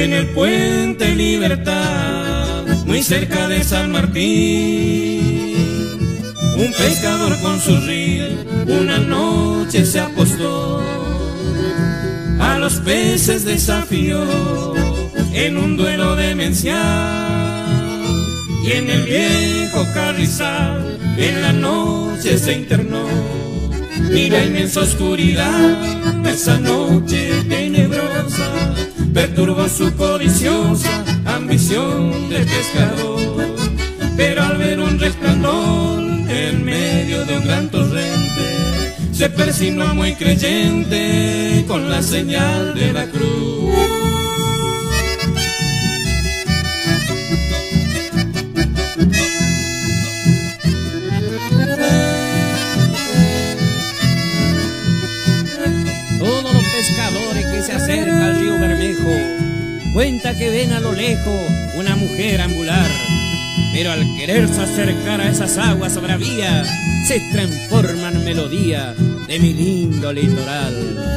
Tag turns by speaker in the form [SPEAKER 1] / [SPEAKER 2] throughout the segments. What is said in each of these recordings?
[SPEAKER 1] en el puente Libertad, muy cerca de San Martín. Un pescador con su reel una noche se apostó, a los peces desafió en un duelo demencial. Y en el viejo carrizal en la noche se internó. Mira inmensa oscuridad, esa noche tenebrosa perturbó su codiciosa ambición de pescador. Pero al ver un resplandor en medio de un gran torrente, se persignó muy creyente con la señal de la cruz.
[SPEAKER 2] Todos los pescadores que se acercan al río Bermejo cuenta que ven a lo lejos una mujer ambular, pero al quererse acercar a esas aguas bravías se transforma en melodía de mi lindo litoral.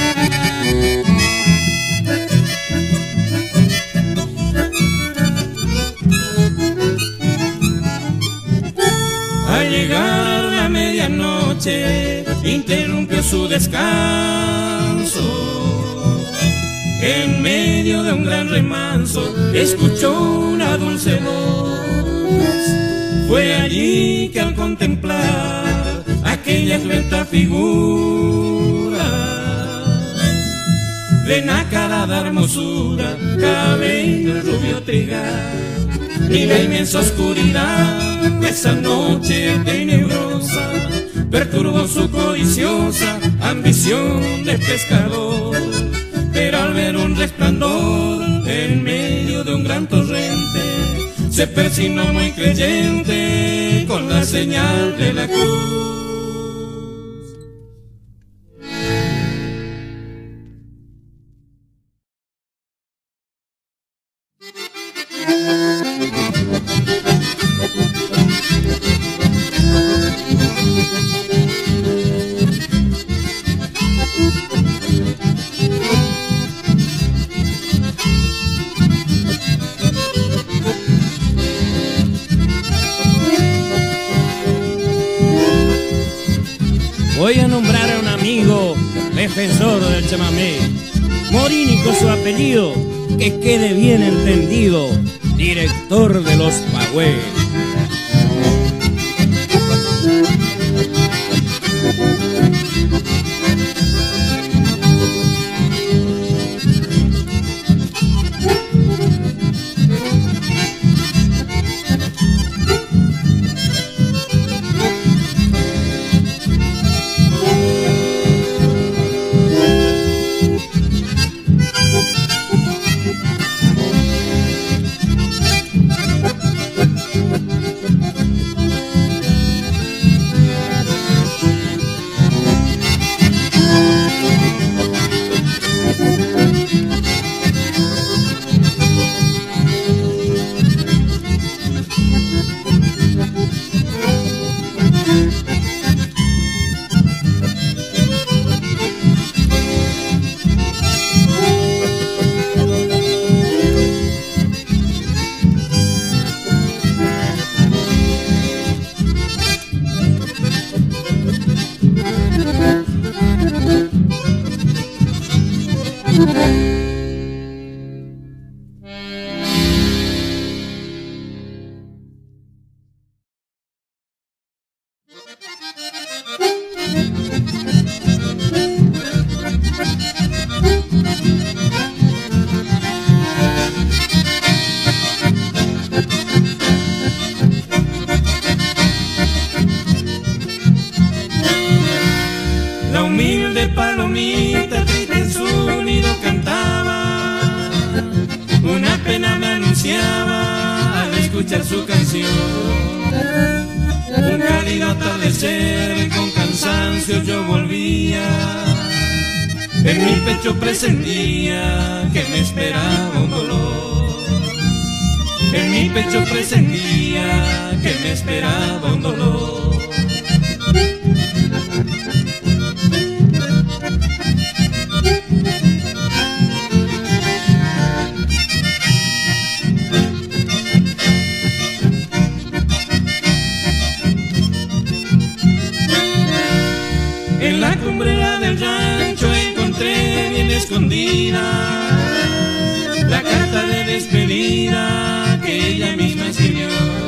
[SPEAKER 1] Al llegar la medianoche interrumpió su descanso. En medio de un gran remanso escuchó una dulce voz. Fue allí que al contemplar aquella esbelta figura de nacarada hermosura, cabello rubio trigal, y la inmensa oscuridad de esa noche tenebrosa perturbó su codiciosa ambición de pescador. Pero al ver un resplandor en medio de un gran torrente, se persignó muy creyente con la señal de la cruz.
[SPEAKER 2] Voy a nombrar a un amigo defensor del chamamé, morínico su apellido, que quede bien entendido, director de los Pagüé. La humilde palomita triste en su nido cantaba, una pena me anunciaba al escuchar su canción. Un cálido atardecer con cansancio yo volvía, en mi pecho presentía que me esperaba un dolor. En mi pecho presentía que me esperaba un dolor. la cumbrera del rancho encontré bien escondida la carta de despedida que ella misma escribió,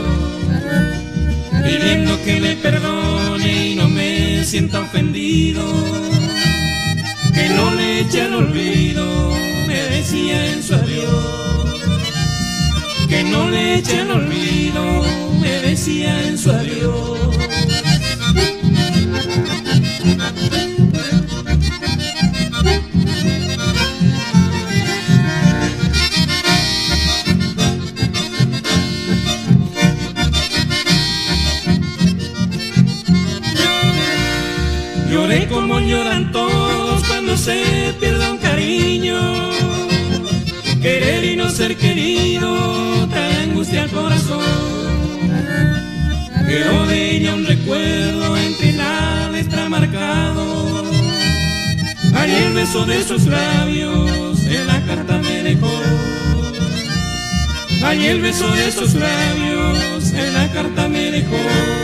[SPEAKER 2] pidiendo que le perdone y no me sienta ofendido, que no le eche al olvido, me decía en su adiós, que no le eche al olvido, me decía en su adiós. Lloré como lloran todos cuando se pierde un cariño, querer y no ser querido trae angustia al corazón. Quedó de ella un recuerdo entre la letra marcado, ahí el beso de sus labios en la carta me dejó, ahí el beso de sus labios en la carta me dejó.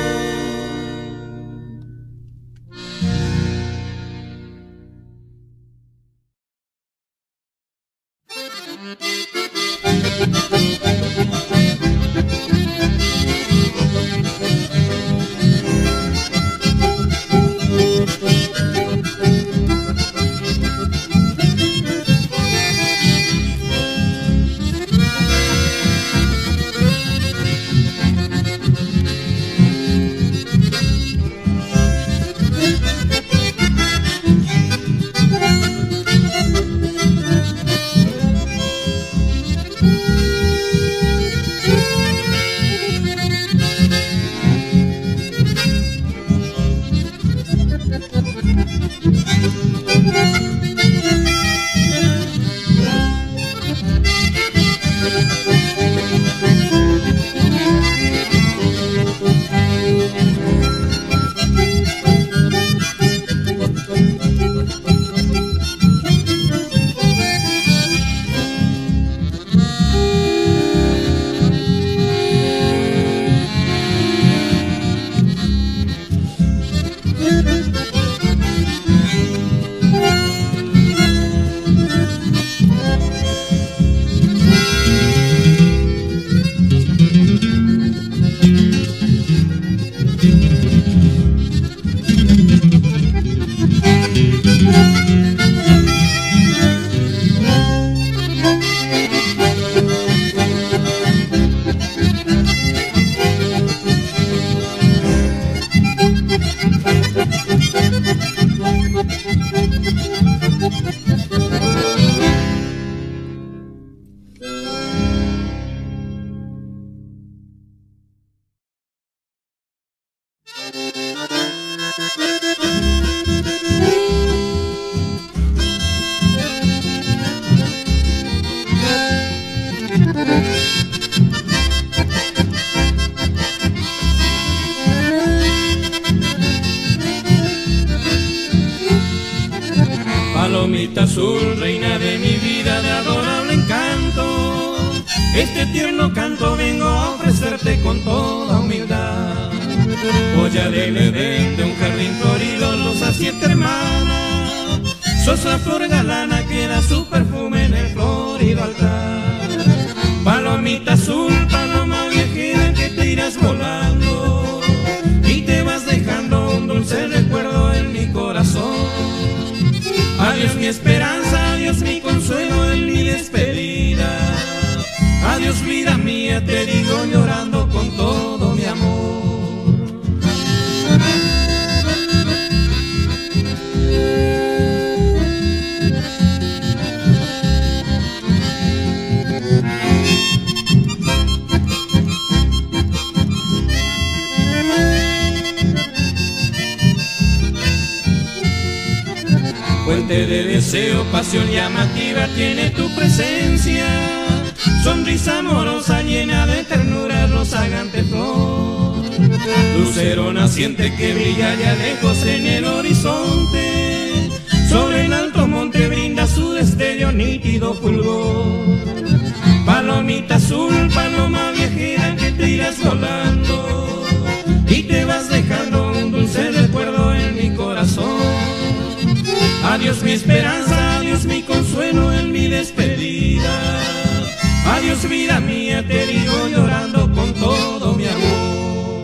[SPEAKER 2] Palomita azul, reina de mi vida de adorable encanto, este tierno canto vengo a ofrecerte con toda humildad. Joya del Edén, de un jardín florido, Rosa siete hermanas, sos la flor galana que da su perfume en el florido altar. Palomita azul, paloma viajera que te irás volando y te vas dejando un dulce recuerdo en mi corazón. Adiós mi esperanza, adiós mi consuelo en mi despedida. Adiós vida mía, te digo llorando con todo mi amor. Fuente de deseo, pasión llamativa tiene tu presencia, sonrisa amorosa llena de ternura, rozagante flor, lucero naciente que brilla ya lejos en el horizonte, sobre el alto monte brinda su destello nítido fulgor. Palomita azul, paloma viajera que te irás volando y te vas dejando un dulce recuerdo en mi corazón.
[SPEAKER 1] Adiós mi esperanza, adiós mi consuelo en mi despedida. Adiós vida mía, te digo llorando con todo mi amor.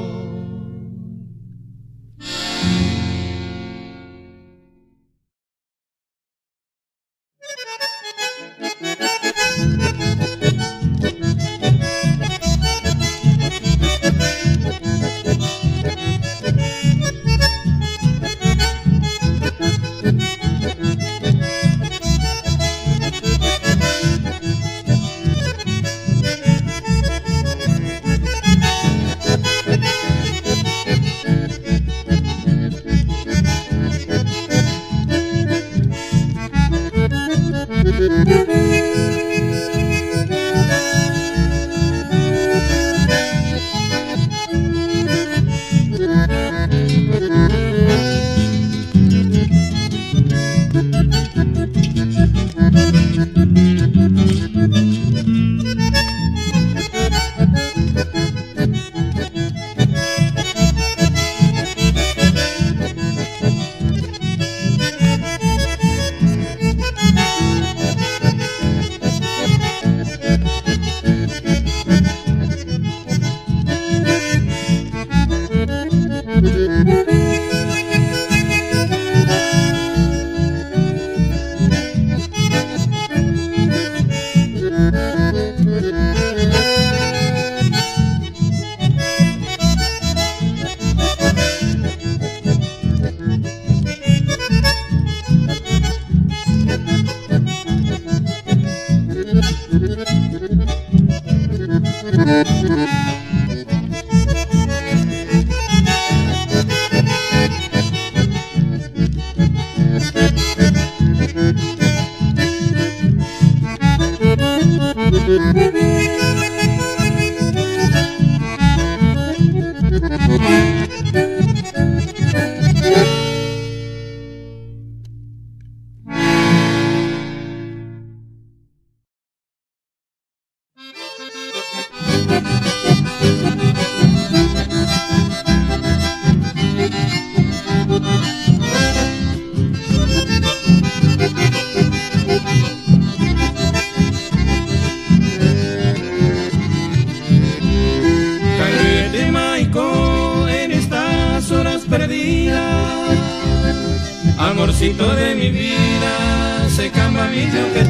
[SPEAKER 1] Amorcito de mi vida, se cambavillo que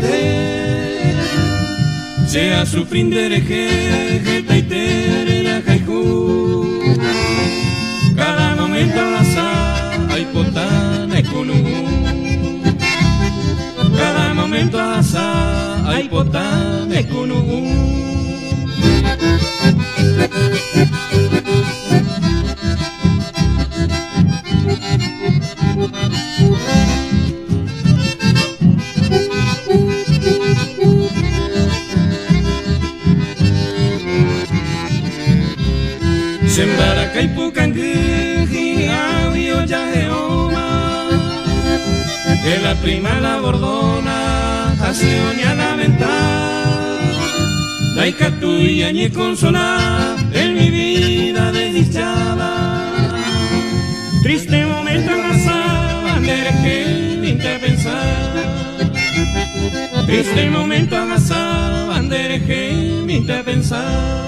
[SPEAKER 1] te sea sufrindere jeta y terera jaijú. Cada momento al azar hay potana y conú. Cada momento al azar hay potana y conú. Sembara caipucanguji, audio ya geoma, de la prima la bordona, hacia la ventana, daika tuya ni consola, en mi vida desdichada. Triste momento en la sala, que ni te pensaba. Triste momento en la sala, que ni te pensaba.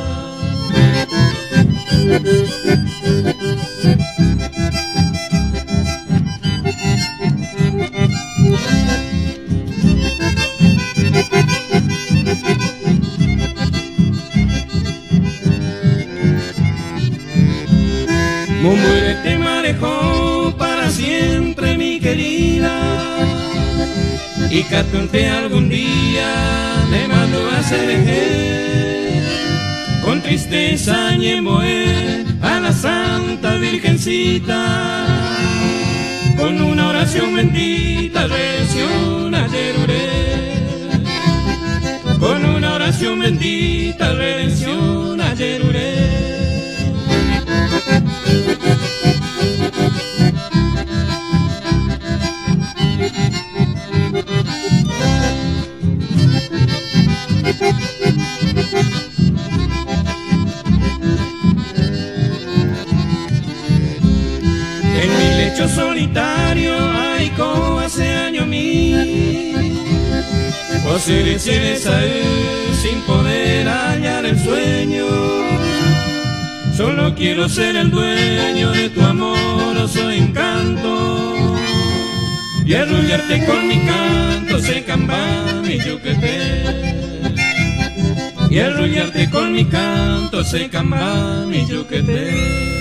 [SPEAKER 1] Mumure te manejó para siempre mi querida, y catunte algún día me mandó a ser con tristeza ñemoé a la Santa Virgencita, con una oración bendita redención ayer oré, con una oración bendita redención ayer oré. En mi lecho solitario, ay, como hace años
[SPEAKER 2] Vos eres a él sin poder hallar el sueño. Solo quiero ser el dueño de tu amoroso encanto y arrullarte con mi canto, se cambame yo que te. Y arrullarte con mi canto, se cambame yo que te.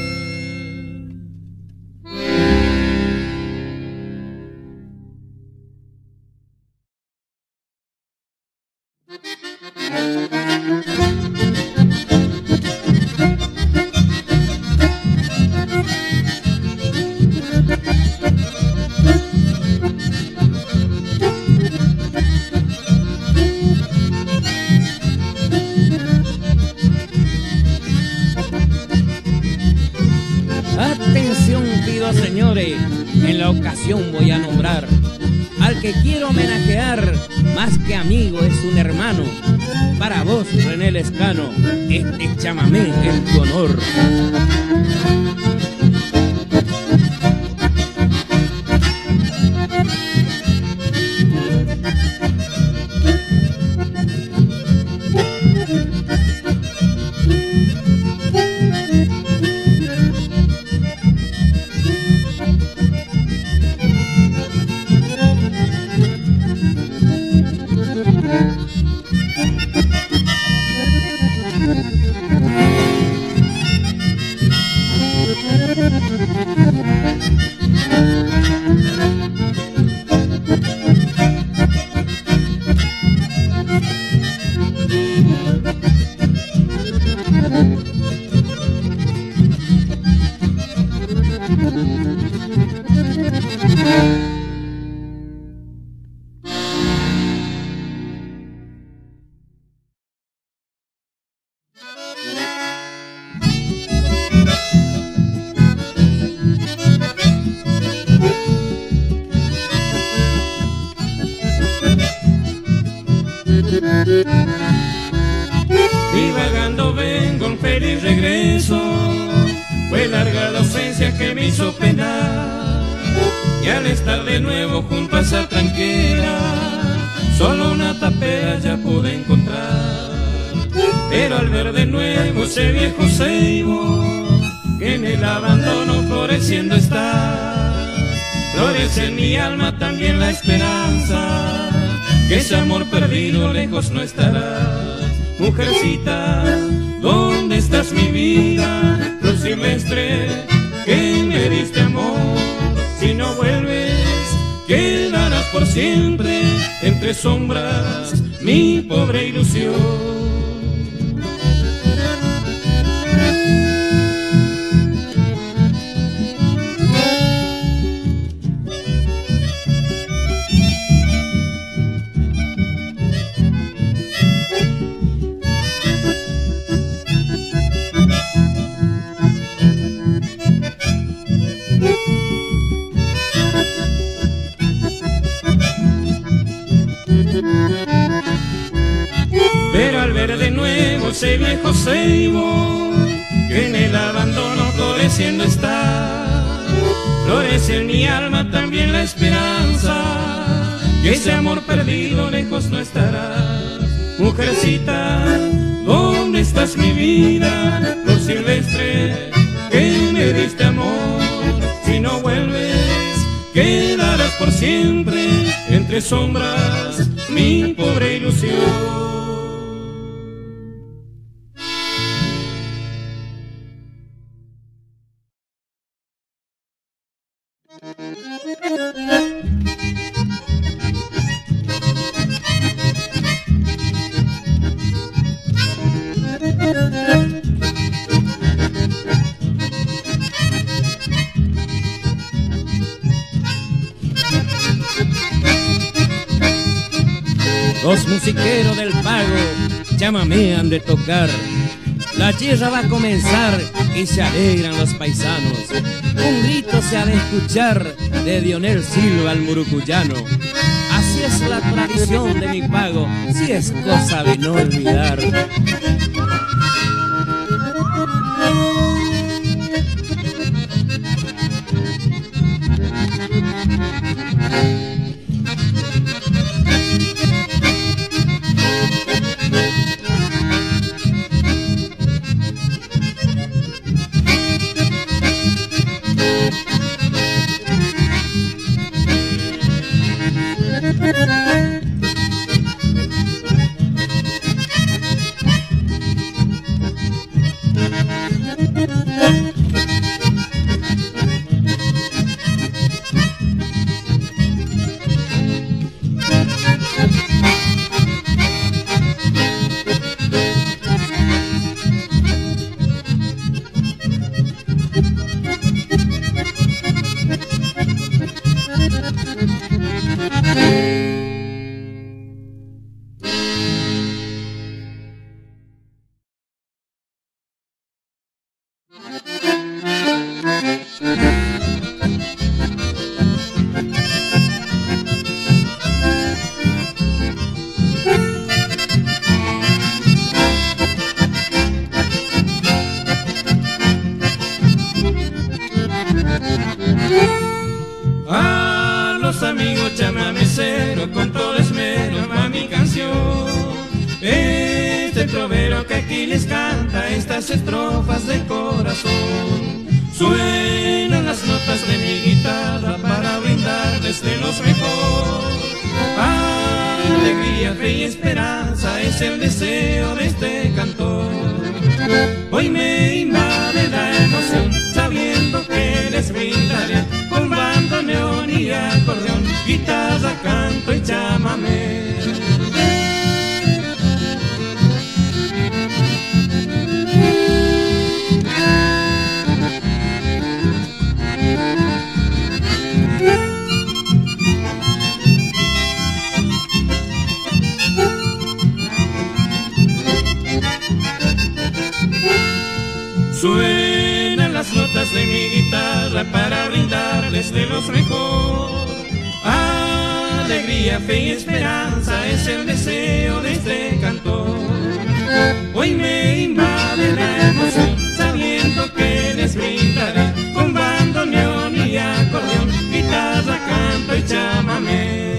[SPEAKER 3] Atención pido, señores, en la ocasión voy a nombrar al que quiero homenajear, más que amigo es un hermano. Para vos, René Lescano, este chamamé en tu honor.
[SPEAKER 2] Divagando vengo un feliz regreso, fue larga la ausencia que me hizo penar, y al estar de nuevo junto a esa tranquera, solo una tapera ya pude encontrar. Pero al ver de nuevo ese viejo ceibo, que en el abandono floreciendo está, florece en mi alma también la esperanza, que ese amor perdido lejos no estará. Mujercita, ¿dónde estás mi vida? Flor silvestre, que me diste amor. Si no vuelves, quedarás por siempre entre sombras mi pobre ilusión. Pero al ver de nuevo ese viejo ceibo, que en el abandono floreciendo está, florece en mi alma también la esperanza, que ese amor perdido lejos no estará. Mujercita, ¿dónde estás mi vida? Flor silvestre, que me diste amor. Si no vuelves, quedarás por siempre entre sombras mi pobre ilusión.
[SPEAKER 3] Los musiqueros del pago chamamean de tocar. La tierra va a comenzar y se alegran los paisanos. Un grito se ha de escuchar de Dionel Silva el murucuyano. Así es la tradición de mi pago, si es cosa de no olvidar.
[SPEAKER 2] A los amigos chamamecero con todo esmero va mi canción. Este trovero que aquí les canta estas estrofas del corazón. Suenan las notas de mi guitarra para brindarles de los mejor. Alegría, fe y esperanza es el deseo de este cantor. Hoy me invade la emoción sabiendo que les brindaré con bandoneón y acordeón, guitarra, canto y chamamé. Suenan las notas de mi guitarra para brindarles de los mejor. Alegría, fe y esperanza es el deseo de este cantor. Hoy me invade la emoción sabiendo que les brindaré con bandoneón y acordeón, guitarra, canto y chamamé.